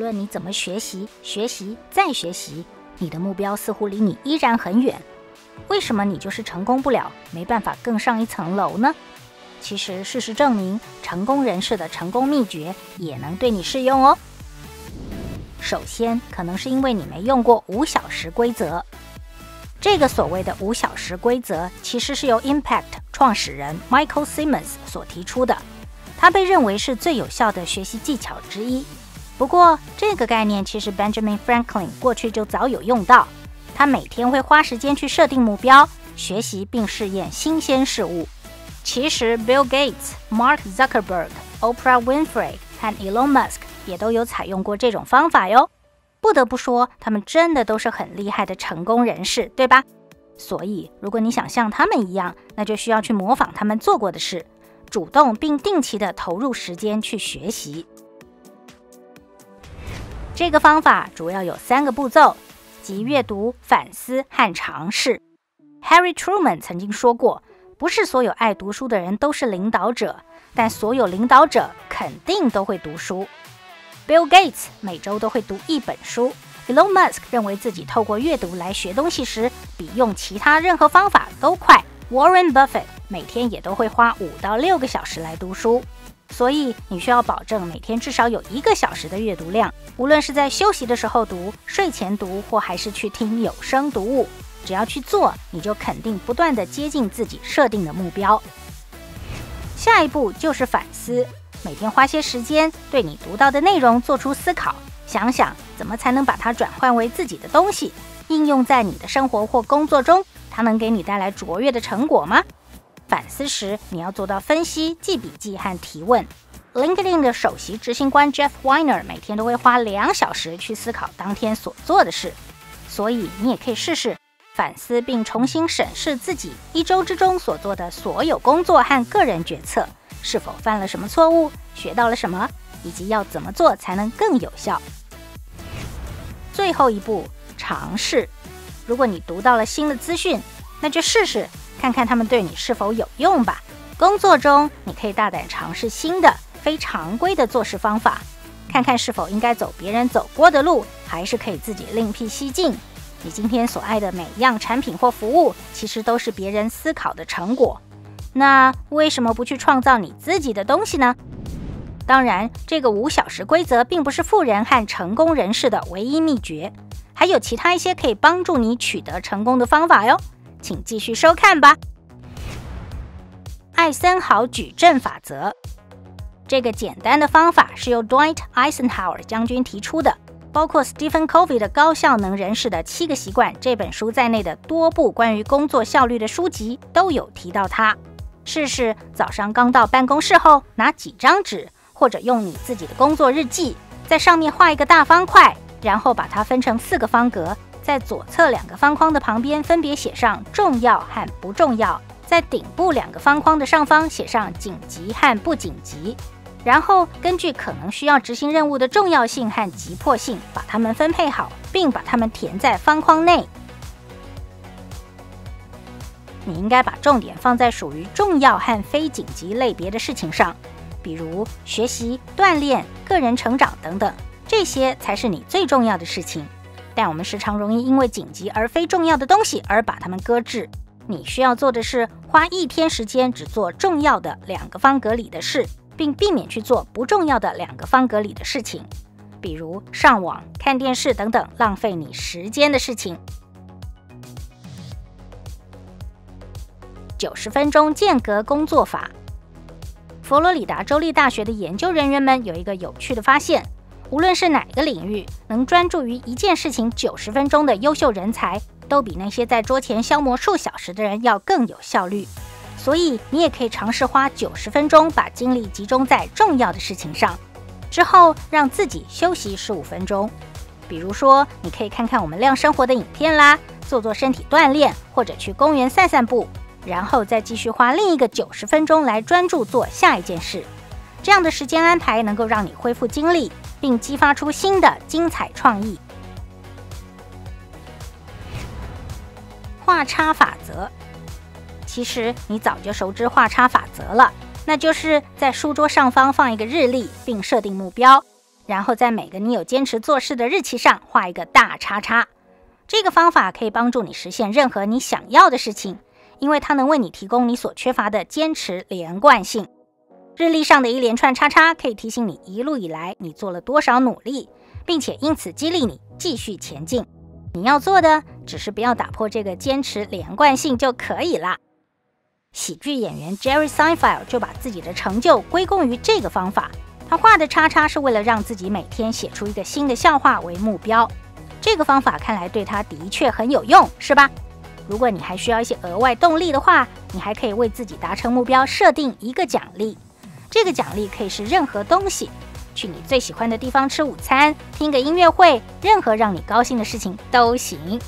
论你怎么学习，学习再学习，你的目标似乎离你依然很远。为什么你就是成功不了，没办法更上一层楼呢？其实事实证明，成功人士的成功秘诀也能对你适用哦。首先，可能是因为你没用过5小时规则。这个所谓的5小时规则，其实是由 Impact 创始人 Michael Simmons 所提出的，它被认为是最有效的学习技巧之一。不过，这个概念其实 Benjamin Franklin 过去就早有用到，他每天会花时间去设定目标，学习并试验新鲜事物。其实 Bill Gates、Mark Zuckerberg、Oprah Winfrey 和 Elon Musk 也都有采用过这种方法哟。不得不说，他们真的都是很厉害的成功人士，对吧？所以，如果你想像他们一样，那就需要去模仿他们做过的事，主动并定期的投入时间去学习。这个方法主要有3个步骤，即阅读、反思和尝试。Harry Truman 曾经说过，不是所有爱读书的人都是领导者，但所有领导者肯定都会读书。Bill Gates 每周都会读1本书。Elon Musk 认为自己透过阅读来学东西时，比用其他任何方法都快。Warren Buffett 每天也都会花5到6个小时来读书。所以你需要保证每天至少有1个小时的阅读量，无论是在休息的时候读、睡前读，或还是去听有声读物，只要去做，你就肯定不断地接近自己设定的目标。下一步就是反思，每天花些时间对你读到的内容做出思考，想想怎么才能把它转换为自己的东西，应用在你的生活或工作中，它能给你带来卓越的成果吗？反思时，你要做到分析、记笔记和提问。LinkedIn 的首席执行官 Jeff Weiner 每天都会花2小时去思考当天所做的事，所以你也可以试试反思并重新审视自己1周之中所做的所有工作和个人决策，是否犯了什么错误，学到了什么，以及要怎么做才能更有效。最后一步，尝试。如果你读到了新的资讯，那就试试看看他们对你是否有用吧。工作中，你可以大胆尝试新的、非常规的做事方法，看看是否应该走别人走过的路，还是可以自己另辟蹊径。你今天所爱的每一样产品或服务，其实都是别人思考的成果。那为什么不去创造你自己的东西呢？当然，这个5小时规则并不是富人和成功人士的唯一秘诀，还有其他一些可以帮助你取得成功的方法哟。请继续收看吧。艾森豪矩阵法则，这个简单的方法是由 Dwight Eisenhower 将军提出的，包括 Stephen Covey 的《高效能人士的7个习惯》这本书在内的多部关于工作效率的书籍都有提到它。试试早上刚到办公室后，拿几张纸，或者用你自己的工作日记，在上面画一个大方块，然后把它分成4个方格，在左侧2个方框的旁边分别写上重要和不重要，在顶部2个方框的上方写上紧急和不紧急，然后根据可能需要执行任务的重要性和急迫性，把它们分配好，并把它们填在方框内。你应该把重点放在属于重要和非紧急类别的事情上，比如学习、锻炼、个人成长等等，这些才是你最重要的事情。但我们时常容易因为紧急而非重要的东西而把它们搁置。你需要做的是花1天时间只做重要的2个方格里的事，并避免去做不重要的2个方格里的事情，比如上网、看电视等等浪费你时间的事情。90分钟间隔工作法。佛罗里达州立大学的研究人员们有一个有趣的发现，无论是哪个领域，能专注于一件事情90分钟的优秀人才，都比那些在桌前消磨数小时的人要更有效率。所以你也可以尝试花90分钟把精力集中在重要的事情上，之后让自己休息15分钟。比如说，你可以看看我们亮生活的影片啦，做做身体锻炼，或者去公园散散步，然后再继续花另一个90分钟来专注做下一件事。这样的时间安排能够让你恢复精力，并激发出新的精彩创意。画叉法则，其实你早就熟知画叉法则了，那就是在书桌上方放一个日历，并设定目标。 然后在每个你有坚持做事的日期上画一个大叉叉。这个方法可以帮助你实现任何你想要的事情，因为它能为你提供你所缺乏的坚持连贯性。日历上的一连串叉叉可以提醒你一路以来你做了多少努力，并且因此激励你继续前进。你要做的只是不要打破这个坚持连贯性就可以了。喜剧演员 Jerry Seinfeld 就把自己的成就归功于这个方法。他画的叉叉是为了让自己每天写出一个新的笑话为目标。这个方法看来对他的确很有用，是吧？如果你还需要一些额外动力的话，你还可以为自己达成目标设定一个奖励。这个奖励可以是任何东西，去你最喜欢的地方吃午餐，听个音乐会，任何让你高兴的事情都行。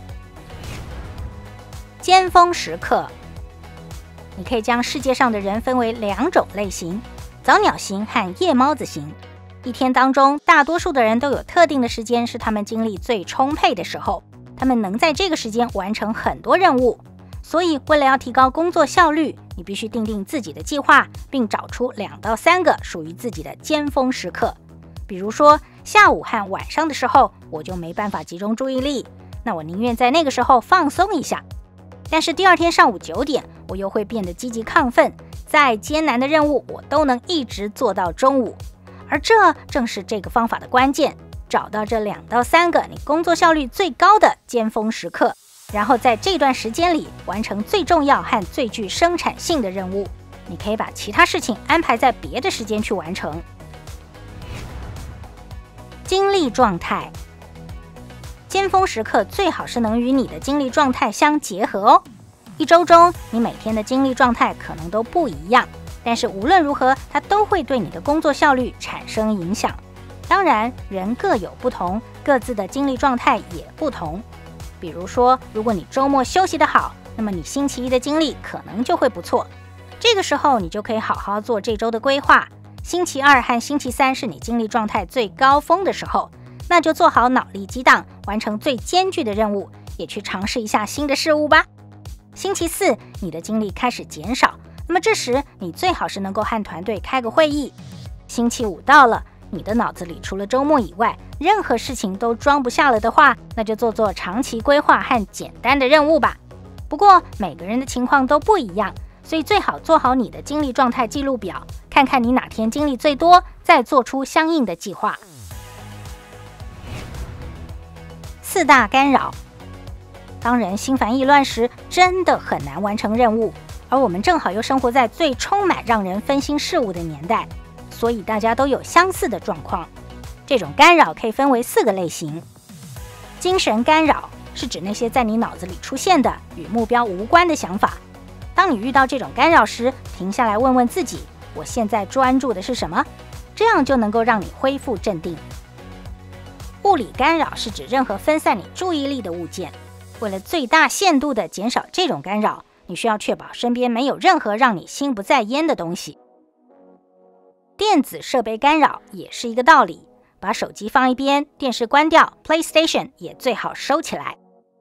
尖峰时刻，你可以将世界上的人分为2种类型：早鸟型和夜猫子型。一天当中，大多数的人都有特定的时间是他们精力最充沛的时候，他们能在这个时间完成很多任务。所以为了要提高工作效率，你必须订定自己的计划，并找出2到3个属于自己的尖峰时刻。比如说下午和晚上的时候，我就没办法集中注意力，那我宁愿在那个时候放松一下。但是第二天上午9点，我又会变得积极亢奋，再艰难的任务我都能一直做到中午。而这正是这个方法的关键，找到这2到3个你工作效率最高的尖峰时刻，然后在这段时间里完成最重要和最具生产性的任务。你可以把其他事情安排在别的时间去完成。精力状态，尖峰时刻最好是能与你的精力状态相结合哦。一周中，你每天的精力状态可能都不一样，但是无论如何，它都会对你的工作效率产生影响。当然，人各有不同，各自的精力状态也不同。比如说，如果你周末休息得好，那么你星期一的精力可能就会不错。这个时候，你就可以好好做这周的规划。星期2和星期3是你精力状态最高峰的时候，那就做好脑力激荡，完成最艰巨的任务，也去尝试一下新的事物吧。星期4，你的精力开始减少，那么这时你最好是能够和团队开个会议。星期5到了，你的脑子里除了周末以外，任何事情都装不下了的话，那就做长期规划和简单的任务吧。不过每个人的情况都不一样，所以最好做好你的精力状态记录表，看看你哪天精力最多，再做出相应的计划。4大干扰，当人心烦意乱时，真的很难完成任务，而我们正好又生活在最充满让人分心事物的年代，所以大家都有相似的状况。这种干扰可以分为4个类型。精神干扰是指那些在你脑子里出现的与目标无关的想法。当你遇到这种干扰时，停下来问问自己，我现在专注的是什么？这样就能够让你恢复镇定。物理干扰是指任何分散你注意力的物件。为了最大限度地减少这种干扰，你需要确保身边没有任何让你心不在焉的东西。电子设备干扰也是一个道理，把手机放一边，电视关掉， PlayStation 也最好收起来。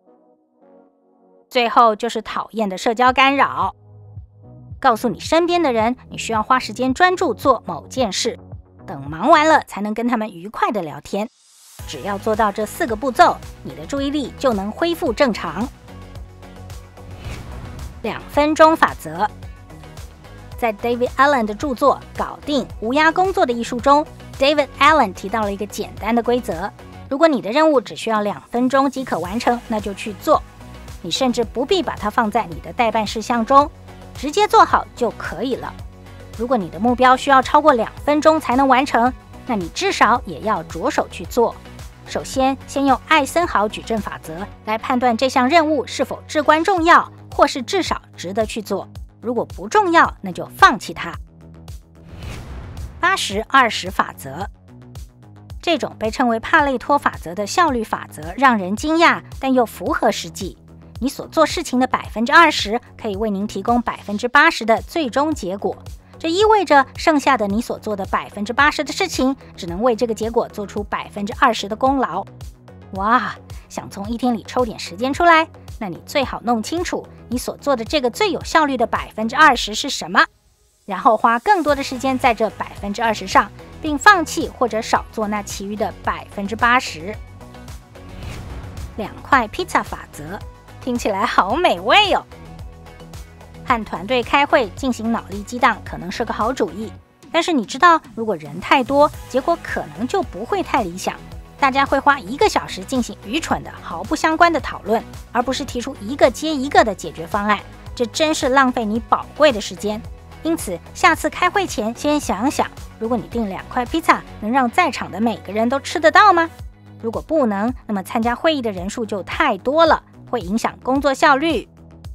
最后就是讨厌的社交干扰，告诉你身边的人，你需要花时间专注做某件事，等忙完了才能跟他们愉快地聊天。只要做到这4个步骤，你的注意力就能恢复正常。2分钟法则，在 David Allen 的著作《搞定无涯工作的艺术》中， David Allen 提到了一个简单的规则：如果你的任务只需要2分钟即可完成，那就去做。你甚至不必把它放在你的待办事项中，直接做好就可以了。如果你的目标需要超过2分钟才能完成，那你至少也要着手去做。首先用艾森豪矩阵法则来判断这项任务是否至关重要，或是至少值得去做。如果不重要，那就放弃它。80-20法则，这种被称为帕累托法则的效率法则让人惊讶，但又符合实际。你所做事情的20%可以为您提供80%的最终结果。这意味着剩下的你所做的80%的事情，只能为这个结果做出20%的功劳。哇，想从一天里抽点时间出来，那你最好弄清楚你所做的这个最有效率的20%是什么，然后花更多的时间在这20%上， 并放弃或者少做那其余的80%。2块披萨法则听起来好美味哦。和团队开会进行脑力激荡可能是个好主意，但是你知道，如果人太多，结果可能就不会太理想。大家会花1个小时进行愚蠢的、毫不相关的讨论，而不是提出一个接一个的解决方案，这真是浪费你宝贵的时间。因此，下次开会前先想想，如果你订2块披萨，能让在场的每个人都吃得到吗？如果不能，那么参加会议的人数就太多了，会影响工作效率。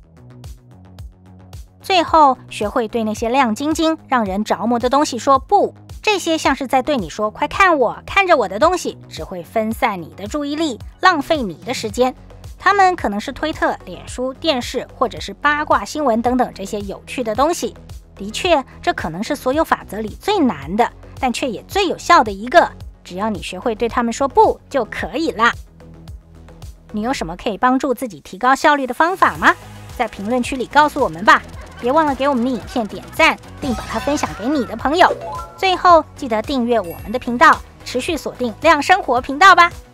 最后，学会对那些亮晶晶、让人着魔的东西说不。这些像是在对你说：“快看我，看着我的东西”，只会分散你的注意力，浪费你的时间。它们可能是推特、脸书、电视，或者是八卦新闻等等这些有趣的东西。的确，这可能是所有法则里最难的，但却也最有效的一个。只要你学会对他们说不就可以啦。你有什么可以帮助自己提高效率的方法吗？在评论区里告诉我们吧。别忘了给我们的影片点赞，并把它分享给你的朋友。最后，记得订阅我们的频道，持续锁定亮生活频道吧。